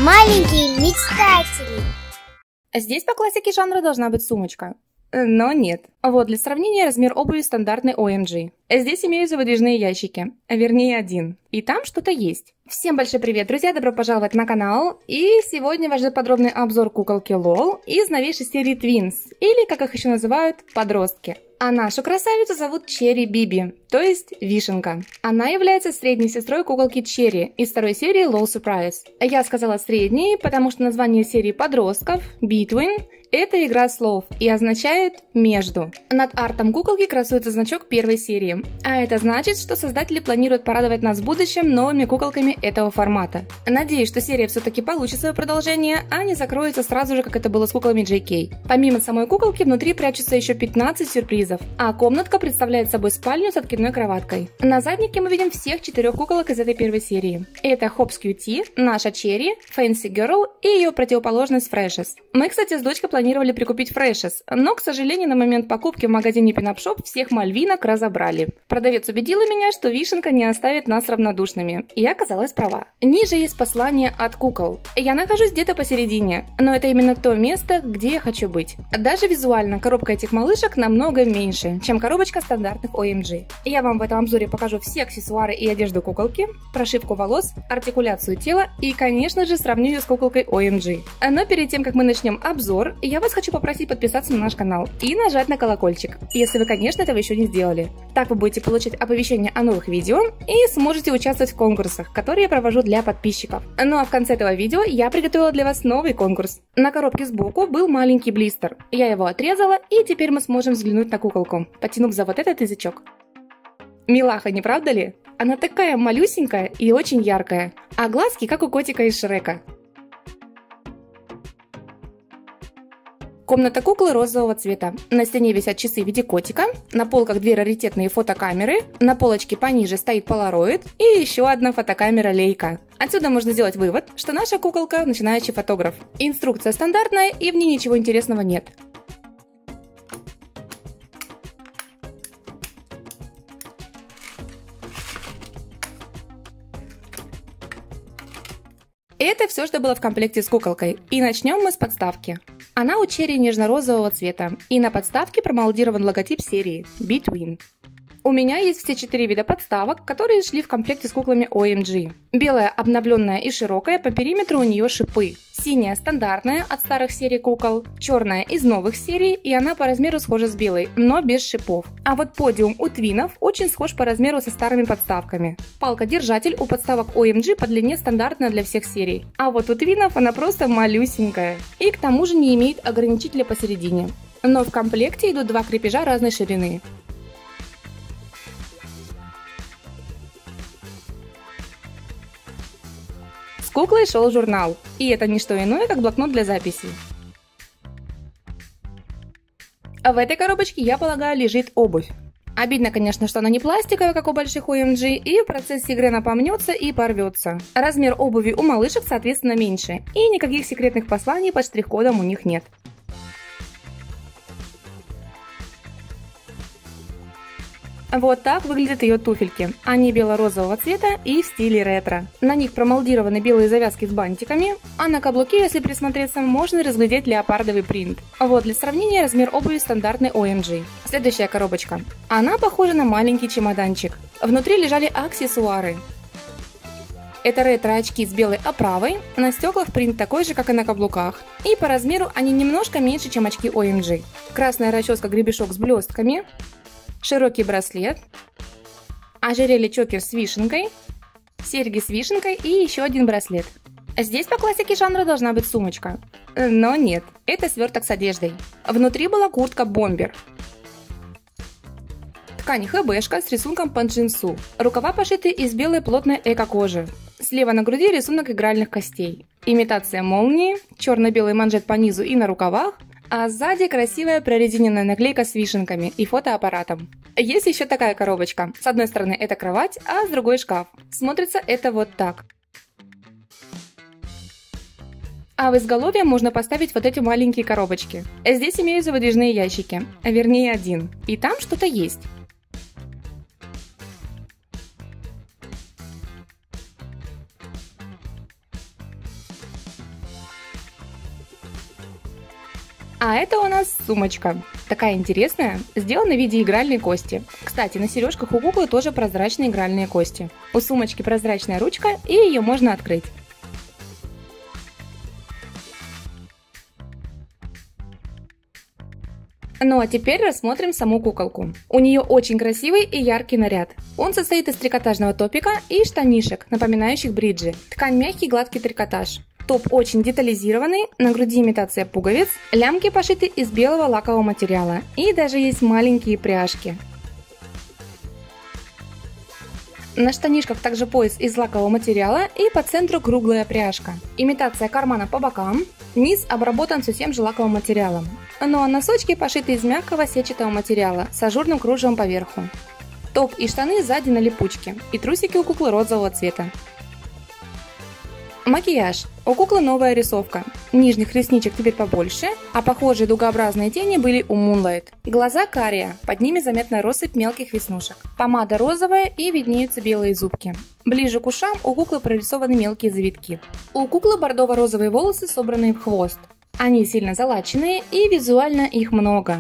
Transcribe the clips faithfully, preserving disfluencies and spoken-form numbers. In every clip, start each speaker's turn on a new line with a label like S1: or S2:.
S1: Маленькие мечтатели.
S2: Здесь по классике жанра должна быть сумочка. Но нет. Вот, для сравнения, размер обуви стандартный о эм джи. Здесь имеются выдвижные ящики, а вернее один. И там что-то есть. Всем большой привет, друзья, добро пожаловать на канал. И сегодня вас ждет подробный обзор куколки лол из новейшей серии Twins, или, как их еще называют, подростки. А нашу красавицу зовут Черри Биби, то есть Вишенка. Она является средней сестрой куколки Черри из второй серии LOL Surprise. Я сказала средней, потому что название серии подростков, Between, это игра слов и означает «между». Над артом куколки красуется значок первой серии, а это значит, что создатели планируют порадовать нас в будущем новыми куколками этого формата. Надеюсь, что серия все-таки получит свое продолжение, а не закроется сразу же, как это было с куклами джей кей. Помимо самой куколки, внутри прячутся еще пятнадцать сюрпризов, а комнатка представляет собой спальню с откидной кроваткой. На заднике мы видим всех четырех куколок из этой первой серии. Это Hops Кьюти, наша Черри, Fancy Girl и ее противоположность Freshes. Мы, кстати, с дочкой планировали прикупить Freshes, но, к сожалению, на момент покупки в магазине Pin-Up Shop всех мальвинок разобрали. Продавец убедила меня, что Вишенка не оставит нас равнодушными. И я оказалась права. Ниже есть послание от кукол. Я нахожусь где-то посередине, но это именно то место, где я хочу быть. Даже визуально коробка этих малышек намного меньше, чем коробочка стандартных о эм джи. Я вам в этом обзоре покажу все аксессуары и одежду куколки, прошивку волос, артикуляцию тела и, конечно же, сравню ее с куколкой о эм джи. Но перед тем, как мы начнем обзор, я вас хочу попросить подписаться на наш канал и нажать на колокольчик, если вы, конечно, этого еще не сделали. Так вы будете получать оповещения о новых видео и сможете участвовать в конкурсах, которые я провожу для подписчиков. Ну а в конце этого видео я приготовила для вас новый конкурс. На коробке сбоку был маленький блистер. Я его отрезала, и теперь мы сможем взглянуть на куколку, потянув за вот этот язычок. Милаха, не правда ли? Она такая малюсенькая и очень яркая, а глазки как у котика из Шрека. Комната куклы розового цвета. На стене висят часы в виде котика, на полках две раритетные фотокамеры, на полочке пониже стоит полароид и еще одна фотокамера Leica. Отсюда можно сделать вывод, что наша куколка начинающий фотограф. Инструкция стандартная и в ней ничего интересного нет. Это все, что было в комплекте с куколкой. И начнем мы с подставки. Она у Черри нежно-розового цвета, и на подставке промолдирован логотип серии Between. У меня есть все четыре вида подставок, которые шли в комплекте с куклами о эм джи. Белая обновленная и широкая, по периметру у нее шипы. Синяя стандартная от старых серий кукол, черная из новых серий, и она по размеру схожа с белой, но без шипов. А вот подиум у твинов очень схож по размеру со старыми подставками. Палка-держатель у подставок о эм джи по длине стандартная для всех серий. А вот у твинов она просто малюсенькая. И к тому же не имеет ограничителя посередине. Но в комплекте идут два крепежа разной ширины. С куклой шел журнал, и это не что иное, как блокнот для записей. А в этой коробочке, я полагаю, лежит обувь. Обидно, конечно, что она не пластиковая, как у больших о эм джи, и в процессе игры она помнется и порвется. Размер обуви у малышек, соответственно, меньше, и никаких секретных посланий под штрих-кодом у них нет. Вот так выглядят ее туфельки. Они бело-розового цвета и в стиле ретро. На них промолдированы белые завязки с бантиками, а на каблуке, если присмотреться, можно разглядеть леопардовый принт. Вот для сравнения размер обуви стандартный о эм джи. Следующая коробочка. Она похожа на маленький чемоданчик. Внутри лежали аксессуары. Это ретро-очки с белой оправой, на стеклах принт такой же, как и на каблуках. И по размеру они немножко меньше, чем очки о эм джи. Красная расческа-гребешок с блестками. Широкий браслет, ожерелье-чокер с вишенкой, серьги с вишенкой и еще один браслет. Здесь по классике жанра должна быть сумочка. Но нет, это сверток с одеждой. Внутри была куртка-бомбер. Ткань хэбэшка с рисунком по джинсу. Рукава пошиты из белой плотной эко-кожи. Слева на груди рисунок игральных костей. Имитация молнии, черно-белый манжет по низу и на рукавах. А сзади красивая прорезиненная наклейка с вишенками и фотоаппаратом. Есть еще такая коробочка. С одной стороны это кровать, а с другой шкаф. Смотрится это вот так. А в изголовье можно поставить вот эти маленькие коробочки. Здесь имеются выдвижные ящики, а вернее один. И там что-то есть. А это у нас сумочка. Такая интересная, сделана в виде игральной кости. Кстати, на сережках у куклы тоже прозрачные игральные кости. У сумочки прозрачная ручка, и ее можно открыть. Ну а теперь рассмотрим саму куколку. У нее очень красивый и яркий наряд. Он состоит из трикотажного топика и штанишек, напоминающих бриджи. Ткань мягкий гладкий трикотаж. Топ очень детализированный, на груди имитация пуговиц, лямки пошиты из белого лакового материала и даже есть маленькие пряжки. На штанишках также пояс из лакового материала и по центру круглая пряжка. Имитация кармана по бокам, низ обработан все тем же лаковым материалом. Ну а носочки пошиты из мягкого сетчатого материала с ажурным кружевом поверху. Топ и штаны сзади на липучке, и трусики у куклы розового цвета. Макияж. У куклы новая рисовка. Нижних ресничек теперь побольше, а похожие дугообразные тени были у Moonlight. Глаза карие, под ними заметна россыпь мелких веснушек. Помада розовая и виднеются белые зубки. Ближе к ушам у куклы прорисованы мелкие завитки. У куклы бордово-розовые волосы, собранные в хвост. Они сильно залаченные и визуально их много.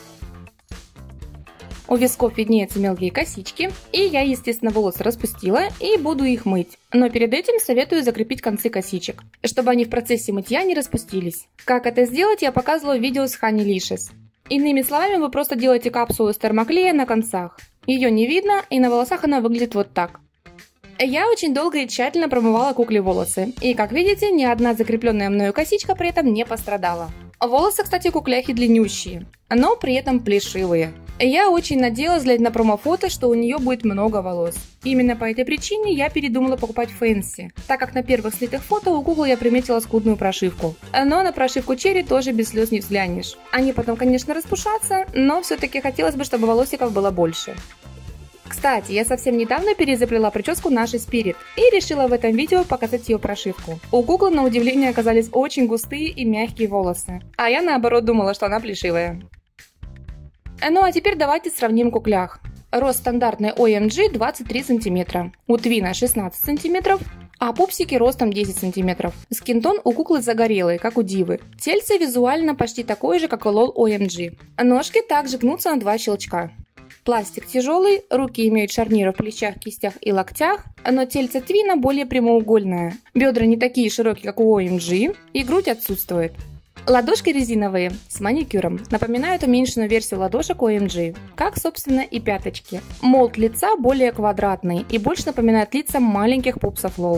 S2: У висков виднеются мелкие косички, и я, естественно, волосы распустила и буду их мыть. Но перед этим советую закрепить концы косичек, чтобы они в процессе мытья не распустились. Как это сделать, я показывала в видео с Honeylicious. Иными словами, вы просто делаете капсулу из термоклея на концах. Ее не видно, и на волосах она выглядит вот так. Я очень долго и тщательно промывала кукле волосы, и, как видите, ни одна закрепленная мною косичка при этом не пострадала. Волосы, кстати, кукляхи длиннющие, но при этом плешивые. Я очень надеялась глядя на промо-фото, что у нее будет много волос. Именно по этой причине я передумала покупать Фэнси, так как на первых слитых фото у куклы я приметила скудную прошивку. Но на прошивку Черри тоже без слез не взглянешь. Они потом, конечно, распушатся, но все-таки хотелось бы, чтобы волосиков было больше. Кстати, я совсем недавно перезаплела прическу нашей Spirit и решила в этом видео показать ее прошивку. У куклы, на удивление, оказались очень густые и мягкие волосы, а я наоборот думала, что она плешивая. Ну а теперь давайте сравним куклях. Рост стандартной о эм джи двадцать три сантиметра, у Твина шестнадцать сантиметров, а пупсики ростом десять сантиметров. Скинтон у куклы загорелый, как у Дивы. Тельце визуально почти такое же, как у лол о эм джи. Ножки также гнутся на два щелчка. Пластик тяжелый, руки имеют шарниры в плечах, кистях и локтях, но тельце Твина более прямоугольное. Бедра не такие широкие, как у о эм джи, и грудь отсутствует. Ладошки резиновые, с маникюром, напоминают уменьшенную версию ладошек о эм джи, как, собственно, и пяточки. Молд лица более квадратный и больше напоминает лица маленьких пупсов лол.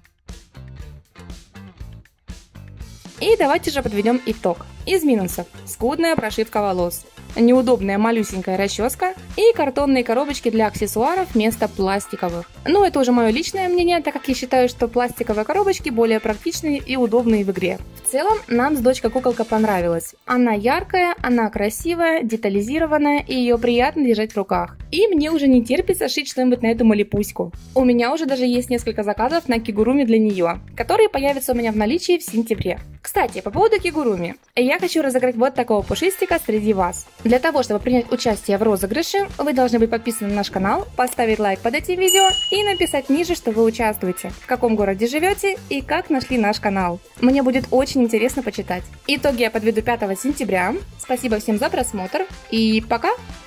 S2: И давайте же подведем итог. Из минусов: скудная прошивка волос, неудобная малюсенькая расческа и картонные коробочки для аксессуаров вместо пластиковых. Но это уже мое личное мнение, так как я считаю, что пластиковые коробочки более практичные и удобные в игре. В целом, нам с дочкой куколка понравилась. Она яркая, она красивая, детализированная, и ее приятно держать в руках. И мне уже не терпится шить что-нибудь на эту малипуську. У меня уже даже есть несколько заказов на кигуруми для нее, которые появятся у меня в наличии в сентябре. Кстати, по поводу кигуруми. Я хочу разыграть вот такого пушистика среди вас. Для того, чтобы принять участие в розыгрыше, вы должны быть подписаны на наш канал, поставить лайк под этим видео и написать ниже, что вы участвуете, в каком городе живете и как нашли наш канал. Мне будет очень интересно почитать. Итоги я подведу пятого сентября. Спасибо всем за просмотр и пока!